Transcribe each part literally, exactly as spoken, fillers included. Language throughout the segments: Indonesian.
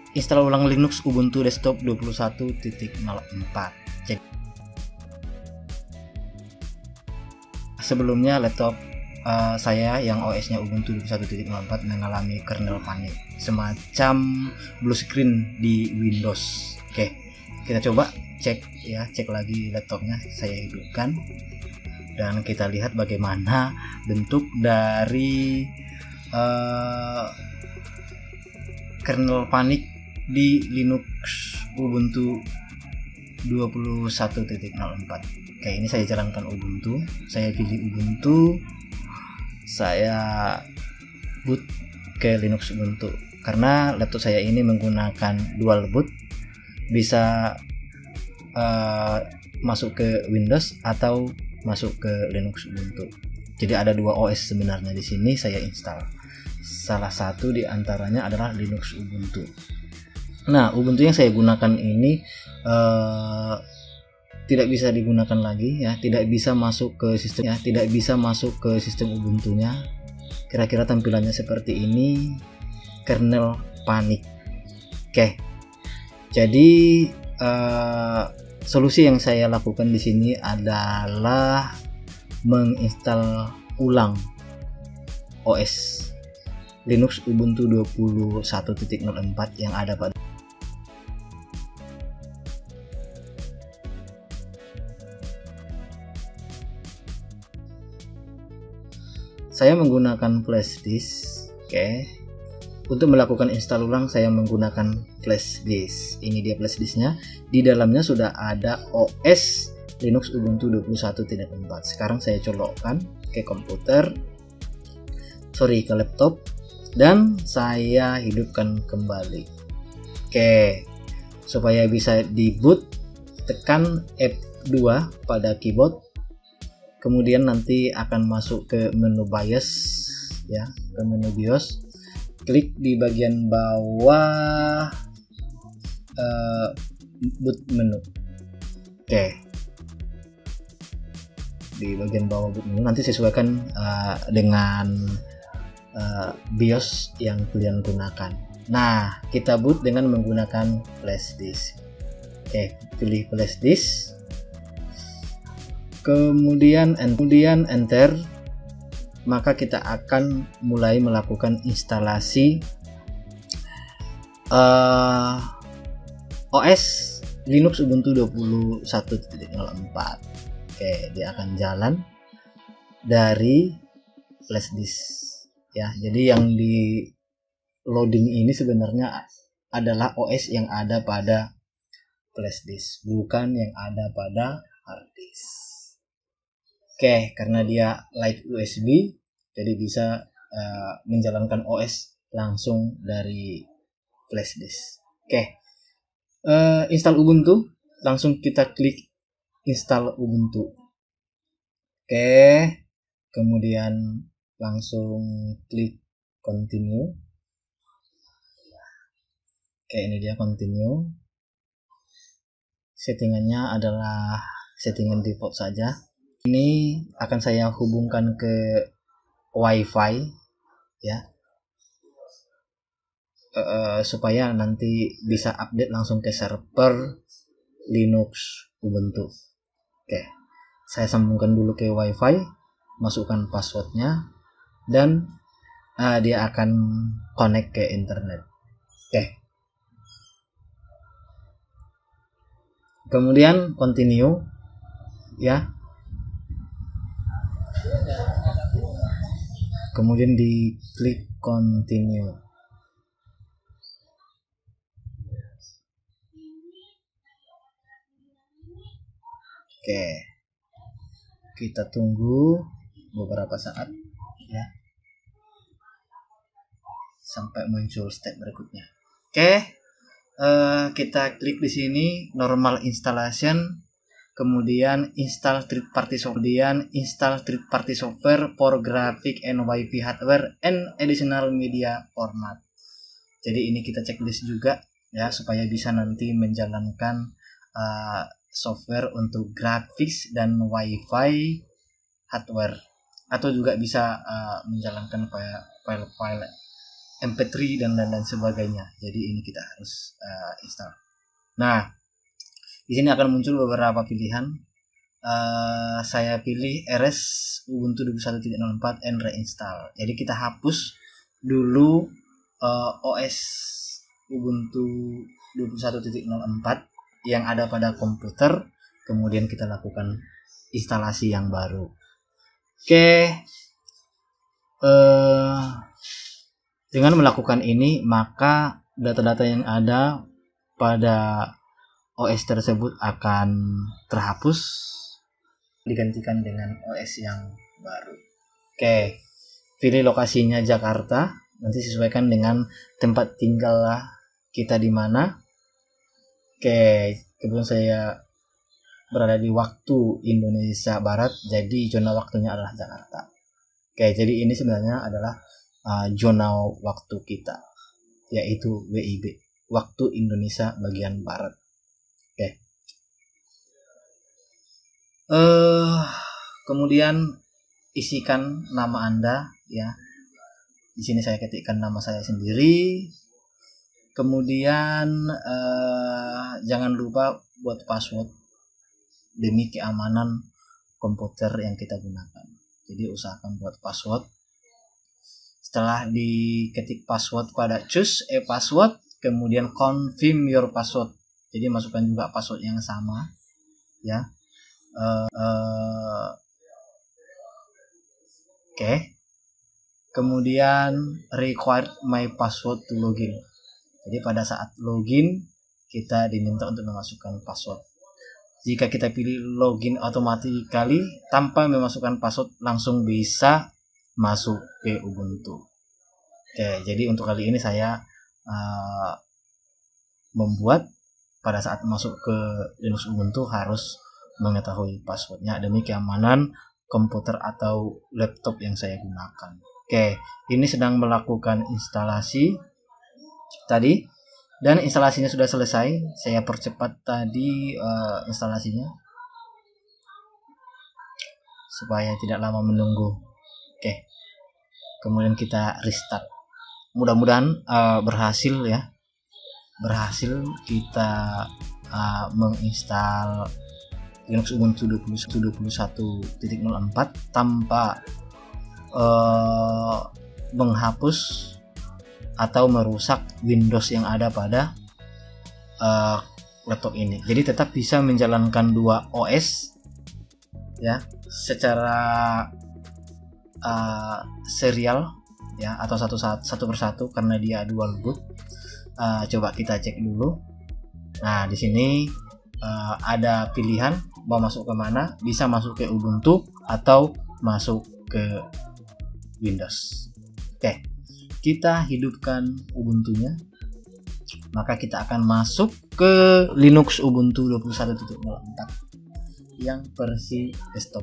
install ulang Linux Ubuntu desktop dua puluh satu titik nol empat. Jadi sebelumnya laptop uh, saya yang O S-nya Ubuntu dua puluh satu titik nol empat mengalami kernel panic, semacam blue screen di Windows. Oke, kita coba cek ya, cek lagi laptopnya, saya hidupkan dan kita lihat bagaimana bentuk dari uh, kernel panic di Linux Ubuntu dua puluh satu titik nol empat. Oke, ini saya jalankan Ubuntu, saya pilih Ubuntu, saya boot ke Linux Ubuntu. Karena laptop saya ini menggunakan dual boot, bisa uh, masuk ke Windows atau masuk ke Linux Ubuntu. Jadi ada dua O S sebenarnya di sini saya install. Salah satu di antaranya adalah Linux Ubuntu. Nah, Ubuntu yang saya gunakan ini uh, tidak bisa digunakan lagi ya, tidak bisa masuk ke sistem ya, tidak bisa masuk ke sistem Ubuntunya. Kira-kira tampilannya seperti ini, kernel panic. Oke. Jadi uh, solusi yang saya lakukan di sini adalah menginstal ulang O S Linux Ubuntu dua puluh satu titik nol empat yang ada pada saya menggunakan flash disk. Oke, untuk melakukan install ulang saya menggunakan flash disk. Ini dia flash disknya, di dalamnya sudah ada O S Linux Ubuntu dua puluh satu titik empat. Sekarang saya colokkan ke komputer, sorry ke laptop, dan saya hidupkan kembali. Oke, supaya bisa di boot, tekan F dua pada keyboard, kemudian nanti akan masuk ke menu BIOS ya, ke menu BIOS, klik di bagian bawah uh, boot menu. Oke, di bagian bawah boot menu nanti sesuaikan uh, dengan Uh, BIOS yang kalian gunakan. Nah, kita boot dengan menggunakan flash disk. Oke, pilih flash disk, kemudian kemudian enter, maka kita akan mulai melakukan instalasi uh, O S Linux Ubuntu dua puluh satu titik nol empat. Oke, dia akan jalan dari flash disk. Ya, jadi yang di loading ini sebenarnya adalah O S yang ada pada flash disk, bukan yang ada pada hard disk. Oke, karena dia light U S B, jadi bisa uh, menjalankan O S langsung dari flash disk. Oke, uh, install Ubuntu, langsung kita klik install Ubuntu. Oke, kemudian langsung klik continue. Oke, ini dia continue. Settingannya adalah settingan default saja. Ini akan saya hubungkan ke WiFi ya, uh, supaya nanti bisa update langsung ke server Linux Ubuntu. Oke, saya sambungkan dulu ke WiFi, masukkan passwordnya, dan uh, dia akan connect ke internet. Oke, kemudian continue ya, kemudian diklik continue. Oke, kita tunggu beberapa saat ya, sampai muncul step berikutnya. Oke, uh, kita klik di sini normal installation, kemudian install third party software, kemudian install third party software for graphic and Wi-Fi hardware and additional media format. Jadi ini kita checklist juga ya, supaya bisa nanti menjalankan uh, software untuk graphics dan Wi-Fi hardware, atau juga bisa uh, menjalankan file-file M P tiga dan dan dan sebagainya. Jadi ini kita harus uh, install. Nah, di sini akan muncul beberapa pilihan. Uh, saya pilih R S Ubuntu dua puluh satu titik nol empat and reinstall. Jadi kita hapus dulu uh, O S Ubuntu dua puluh satu titik nol empat yang ada pada komputer, kemudian kita lakukan instalasi yang baru. Oke, uh, dengan melakukan ini maka data-data yang ada pada O S tersebut akan terhapus, digantikan dengan O S yang baru. Oke, pilih lokasinya Jakarta, nanti sesuaikan dengan tempat tinggal kita di mana. Oke, kebetulan saya berada di waktu Indonesia Barat, jadi zona waktunya adalah Jakarta. Oke, jadi ini sebenarnya adalah uh, zona waktu kita, yaitu W I B, waktu Indonesia bagian Barat. Oke. Uh, kemudian isikan nama Anda ya. Di sini saya ketikkan nama saya sendiri. Kemudian uh, jangan lupa buat password demi keamanan komputer yang kita gunakan. Jadi usahakan buat password. Setelah diketik password pada choose a password, kemudian confirm your password. Jadi masukkan juga password yang sama ya. Uh, uh, Oke. Okay. Kemudian required my password to login. Jadi pada saat login kita diminta untuk memasukkan password. Jika kita pilih login automatically tanpa memasukkan password, langsung bisa masuk ke Ubuntu. Oke, jadi untuk kali ini saya uh, membuat pada saat masuk ke Linux Ubuntu harus mengetahui passwordnya demi keamanan komputer atau laptop yang saya gunakan. Oke, ini sedang melakukan instalasi tadi dan instalasinya sudah selesai. Saya percepat tadi uh, instalasinya supaya tidak lama menunggu. Oke, kemudian kita restart. Mudah-mudahan uh, berhasil ya, berhasil kita uh, menginstal Linux Ubuntu dua puluh satu titik nol empat tanpa uh, menghapus atau merusak Windows yang ada pada uh, laptop ini. Jadi tetap bisa menjalankan dua O S ya secara uh, serial ya, atau satu satu persatu karena dia dual boot. Uh, coba kita cek dulu. Nah, di sini uh, ada pilihan mau masuk ke mana, bisa masuk ke Ubuntu atau masuk ke Windows. Oke, kita hidupkan Ubuntunya, maka kita akan masuk ke Linux Ubuntu dua puluh satu titik nol empat yang versi desktop.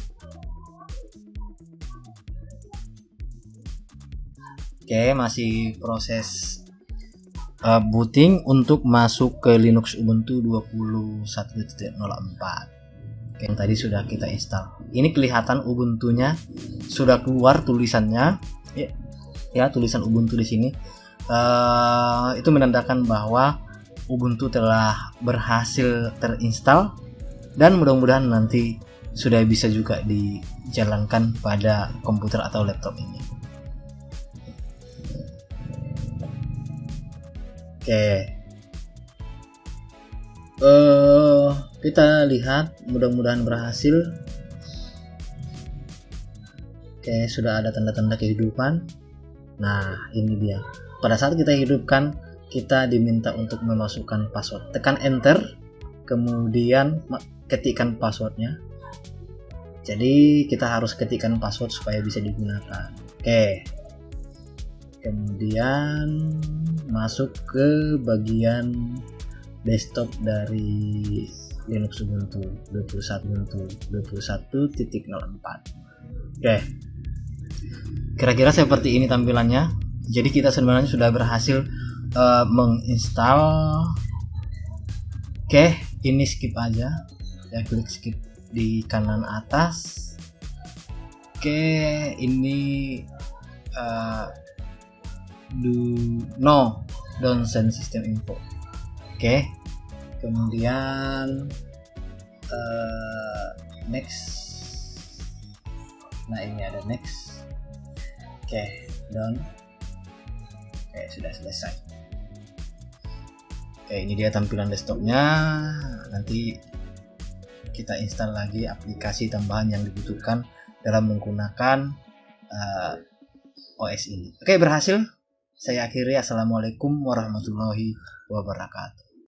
Oke, masih proses uh, booting untuk masuk ke Linux Ubuntu dua puluh satu titik nol empat. Oke, yang tadi sudah kita install. Ini kelihatan Ubuntunya sudah keluar tulisannya. Ya, ya tulisan Ubuntu di sini. Uh, itu menandakan bahwa Ubuntu telah berhasil terinstall dan mudah-mudahan nanti sudah bisa juga dijalankan pada komputer atau laptop ini. Oke, uh, kita lihat, mudah-mudahan berhasil. Oke, sudah ada tanda-tanda kehidupan. Nah, ini dia. Pada saat kita hidupkan, kita diminta untuk memasukkan password. Tekan enter, kemudian ketikkan passwordnya. Jadi kita harus ketikkan password supaya bisa digunakan. Oke. Kemudian masuk ke bagian desktop dari Linux Ubuntu dua puluh satu Ubuntu dua puluh satu titik nol empat. Oke, kira-kira seperti ini tampilannya. Jadi kita sebenarnya sudah berhasil uh, menginstal. Oke, ini skip aja ya, klik skip di kanan atas. Oke, ini uh, do no don't send system info. Oke, okay. Kemudian uh, next. Nah ini ada next. Oke, okay. Done. Oke, okay, sudah selesai. Oke, okay, ini dia tampilan desktopnya. Nanti kita install lagi aplikasi tambahan yang dibutuhkan dalam menggunakan uh, O S ini. Oke, okay, berhasil. Saya akhiri. Assalamualaikum warahmatullahi wabarakatuh.